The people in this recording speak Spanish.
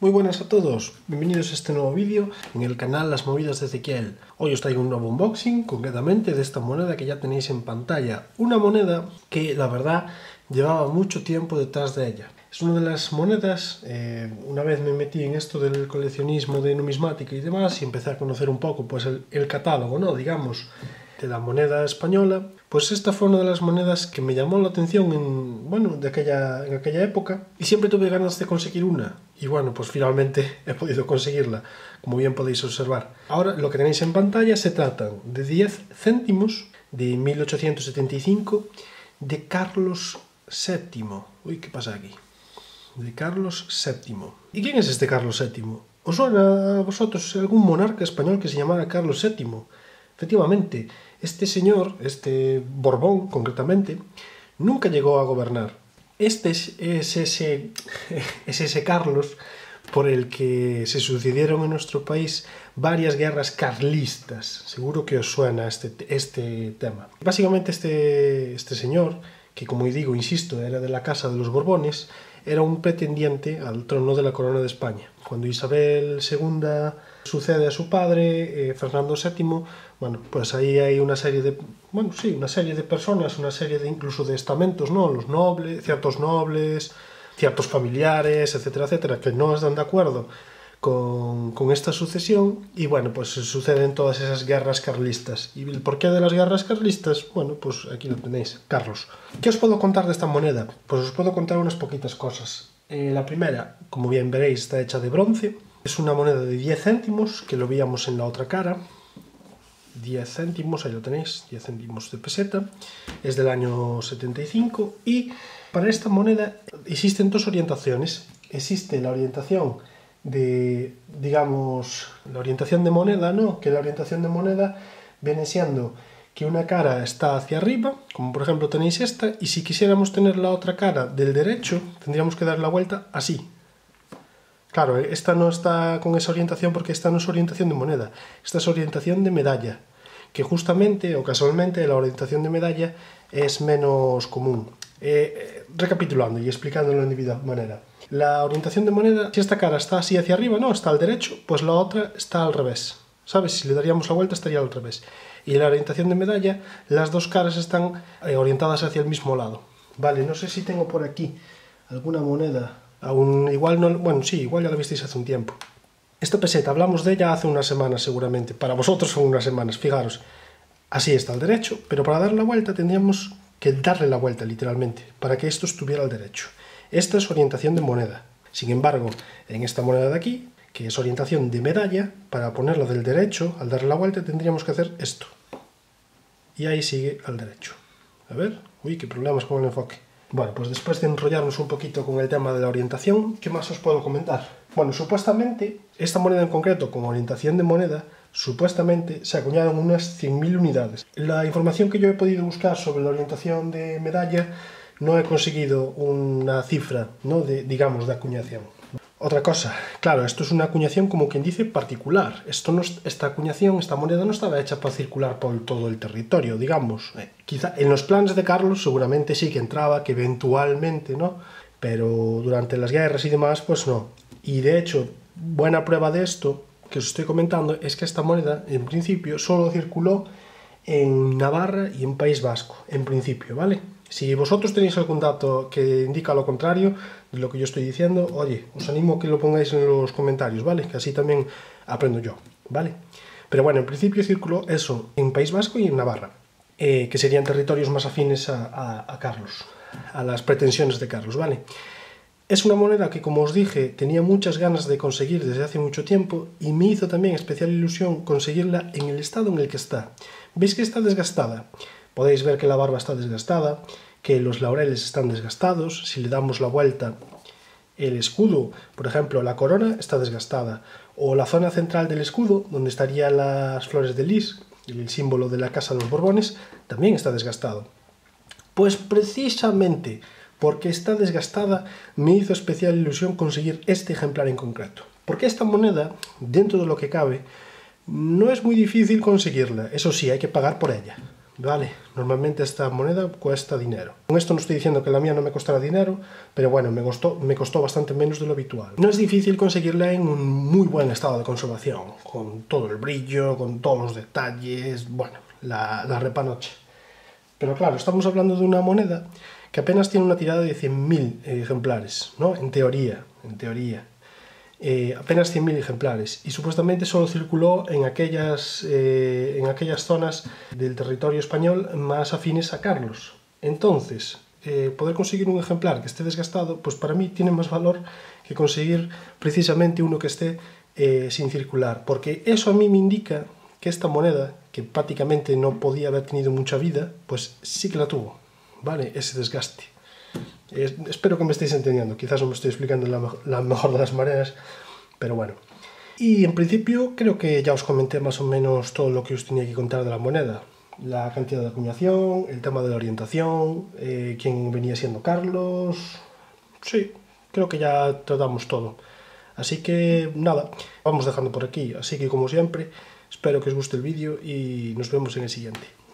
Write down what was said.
Muy buenas a todos, bienvenidos a este nuevo vídeo en el canal Las Movidas de Ezequiel. Hoy os traigo un nuevo unboxing, concretamente de esta moneda que ya tenéis en pantalla. Una moneda que la verdad llevaba mucho tiempo detrás de ella. Es una de las monedas, una vez me metí en esto del coleccionismo de numismática y demás y empecé a conocer un poco pues el catálogo, ¿no? Digamos, de la moneda española. Pues esta fue una de las monedas que me llamó la atención en aquella época y siempre tuve ganas de conseguir una. Y bueno, pues finalmente he podido conseguirla, como bien podéis observar. Ahora lo que tenéis en pantalla se trata de 10 céntimos de 1875 de Carlos VII. Uy, ¿qué pasa aquí? De Carlos VII. ¿Y quién es este Carlos VII? ¿Os suena a vosotros algún monarca español que se llamara Carlos VII? Efectivamente, este señor, este Borbón concretamente, nunca llegó a gobernar. Este es ese Carlos por el que se sucedieron en nuestro país varias guerras carlistas. Seguro que os suena este tema. Básicamente este señor, que como digo, insisto, era de la casa de los Borbones, era un pretendiente al trono de la corona de España. Cuando Isabel II sucede a su padre, Fernando VII, bueno, pues ahí hay una serie de personas, una serie de incluso de estamentos, ¿no? Los nobles, ciertos familiares, etcétera, etcétera, que no están de acuerdo con esta sucesión y bueno, pues suceden todas esas guerras carlistas. ¿Y el porqué de las guerras carlistas? Bueno, pues aquí lo tenéis, Carlos. ¿Qué os puedo contar de esta moneda? Pues os puedo contar unas poquitas cosas. La primera, como bien veréis, está hecha de bronce. Es una moneda de 10 céntimos, que lo veíamos en la otra cara. 10 céntimos, ahí lo tenéis, 10 céntimos de peseta. Es del año 75 y para esta moneda existen dos orientaciones. Existe la orientación de, digamos, la orientación de moneda, ¿no? Que la orientación de moneda viene siendo que una cara está hacia arriba, como por ejemplo tenéis esta, y si quisiéramos tener la otra cara del derecho, tendríamos que dar la vuelta así. Claro, esta no está con esa orientación porque esta no es orientación de moneda, esta es orientación de medalla, que justamente o casualmente la orientación de medalla es menos común. Recapitulando y explicándolo de debida manera. La orientación de moneda, si esta cara está así hacia arriba, no, está al derecho, pues la otra está al revés. ¿Sabes? Si le daríamos la vuelta estaría al revés. Y en la orientación de medalla, las dos caras están orientadas hacia el mismo lado. Vale, no sé si tengo por aquí alguna moneda. Aún igual no, bueno, sí, igual ya la visteis hace un tiempo. Esta peseta, hablamos de ella hace unas semanas seguramente. Para vosotros son unas semanas, fijaros. Así está al derecho, pero para dar la vuelta tendríamos que darle la vuelta literalmente, para que esto estuviera al derecho. Esta es orientación de moneda. Sin embargo, en esta moneda de aquí, que es orientación de medalla, para ponerla del derecho, al darle la vuelta tendríamos que hacer esto. Y ahí sigue al derecho. A ver, uy, qué problemas con el enfoque. Bueno, pues después de enrollarnos un poquito con el tema de la orientación, ¿qué más os puedo comentar? Bueno, supuestamente, esta moneda en concreto, con orientación de moneda, supuestamente se acuñaron unas 100.000 unidades. La información que yo he podido buscar sobre la orientación de medalla no he conseguido una cifra, ¿no? digamos, de acuñación. Otra cosa, claro, esto es una acuñación como quien dice particular. Esta acuñación, esta moneda no estaba hecha para circular por todo el territorio, digamos. Quizá en los planes de Carlos seguramente sí que entraba, que eventualmente, ¿no? Pero durante las guerras y demás, pues no. Y de hecho, buena prueba de esto que os estoy comentando es que esta moneda, en principio, solo circuló en Navarra y en País Vasco, en principio, ¿vale? Si vosotros tenéis algún dato que indica lo contrario de lo que yo estoy diciendo, oye, os animo a que lo pongáis en los comentarios, ¿vale? Que así también aprendo yo, ¿vale? Pero bueno, en principio circuló eso en País Vasco y en Navarra, que serían territorios más afines a Carlos, a las pretensiones de Carlos, ¿vale? Es una moneda que, como os dije, tenía muchas ganas de conseguir desde hace mucho tiempo y me hizo también especial ilusión conseguirla en el estado en el que está. ¿Veis que está desgastada? Podéis ver que la barba está desgastada, que los laureles están desgastados. Si le damos la vuelta, el escudo, por ejemplo, la corona está desgastada. O la zona central del escudo, donde estarían las flores de lis, el símbolo de la casa de los Borbones, también está desgastado. Pues precisamente porque está desgastada, me hizo especial ilusión conseguir este ejemplar en concreto. Porque esta moneda, dentro de lo que cabe, no es muy difícil conseguirla. Eso sí, hay que pagar por ella, ¿vale? Normalmente esta moneda cuesta dinero. Con esto no estoy diciendo que la mía no me costara dinero, pero bueno, me costó bastante menos de lo habitual. No es difícil conseguirla en un muy buen estado de conservación, con todo el brillo, con todos los detalles, bueno, la repanoche. Pero claro, estamos hablando de una moneda que apenas tiene una tirada de 100.000 ejemplares, ¿no? En teoría. Apenas 100.000 ejemplares y supuestamente solo circuló en aquellas zonas del territorio español más afines a Carlos. Entonces, poder conseguir un ejemplar que esté desgastado, pues para mí tiene más valor que conseguir precisamente uno que esté sin circular, porque eso a mí me indica que esta moneda, que prácticamente no podía haber tenido mucha vida, pues sí que la tuvo, ¿vale? Ese desgaste. Espero que me estéis entendiendo, quizás no me estoy explicando la mejor de las maneras, pero bueno. Y en principio creo que ya os comenté más o menos todo lo que os tenía que contar de la moneda. La cantidad de acuñación, el tema de la orientación, quién venía siendo Carlos... Sí, creo que ya tratamos todo. Así que nada, vamos dejando por aquí. Así que como siempre, espero que os guste el vídeo y nos vemos en el siguiente.